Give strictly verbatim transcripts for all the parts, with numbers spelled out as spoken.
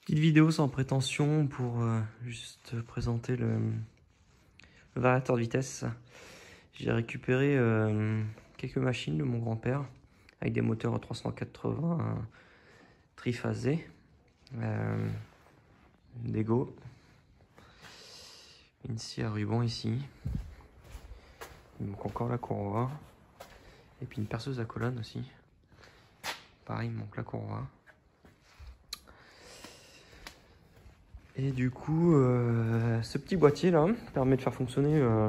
Petite vidéo sans prétention pour euh, juste présenter le, le variateur de vitesse. J'ai récupéré euh, quelques machines de mon grand-père avec des moteurs trois cent quatre-vingts euh, triphasés, euh, des Go, une scie à ruban ici, il manque encore la courroie et puis une perceuse à colonne aussi. Pareil, il manque la courroie. Et du coup, euh, ce petit boîtier là permet de faire fonctionner, euh,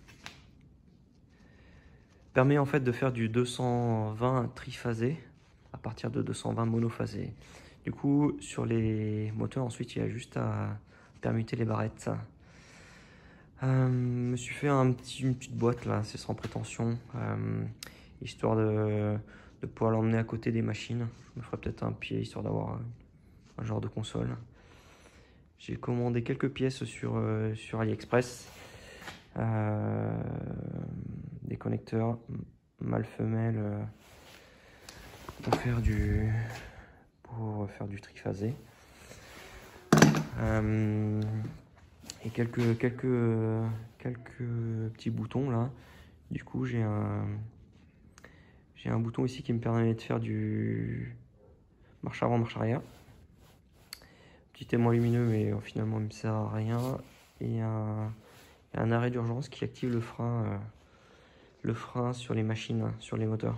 permet en fait de faire du deux cent vingt triphasé à partir de deux cent vingt monophasé. Du coup, sur les moteurs, ensuite, il y a juste à permuter les barrettes. Euh, je me suis fait un petit, une petite boîte là, c'est sans prétention, euh, histoire de, de pouvoir l'emmener à côté des machines. Je me ferai peut-être un pied histoire d'avoir un genre de console. J'ai commandé quelques pièces sur, euh, sur AliExpress. Euh, des connecteurs mâle-femelle euh, pour faire du pour faire du triphasé. Euh, et quelques quelques quelques petits boutons là. Du coup, j'ai un j'ai un bouton ici qui me permet de faire du marche avant, marche arrière. Petit aimant lumineux, mais euh, finalement il me sert à rien. Et un, un arrêt d'urgence qui active le frein, euh, le frein sur les machines, sur les moteurs.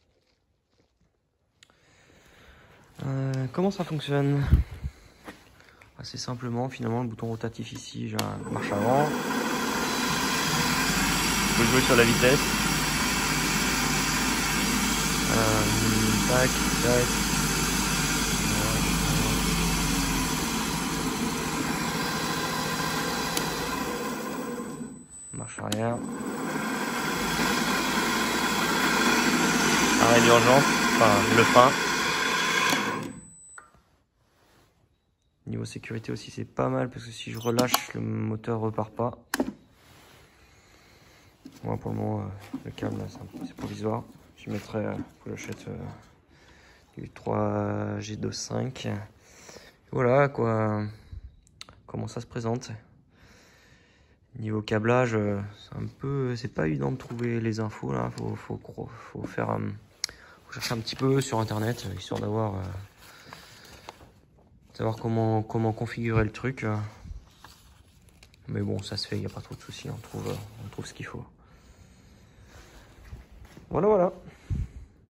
Euh, comment ça fonctionne? Assez simplement, finalement, le bouton rotatif ici, j'ai un marche avant. Je peux jouer sur la vitesse. Euh, tac, tac. Marche arrière. Arrêt d'urgence, enfin le frein. Niveau sécurité aussi, c'est pas mal parce que si je relâche, le moteur repart pas. Moi, pour le moment, euh, le câble, c'est provisoire. Je mettrai euh, pochette euh, du trois G deux cinq. Voilà quoi, comment ça se présente. Niveau câblage, euh, c'est un peu, c'est pas évident de trouver les infos là. Faut, faut, faut faire, euh, faut chercher un petit peu sur internet histoire d'avoir, euh, savoir comment comment configurer le truc. Euh. Mais bon, ça se fait, il n'y a pas trop de soucis. On trouve, on trouve ce qu'il faut. Voilà, voilà.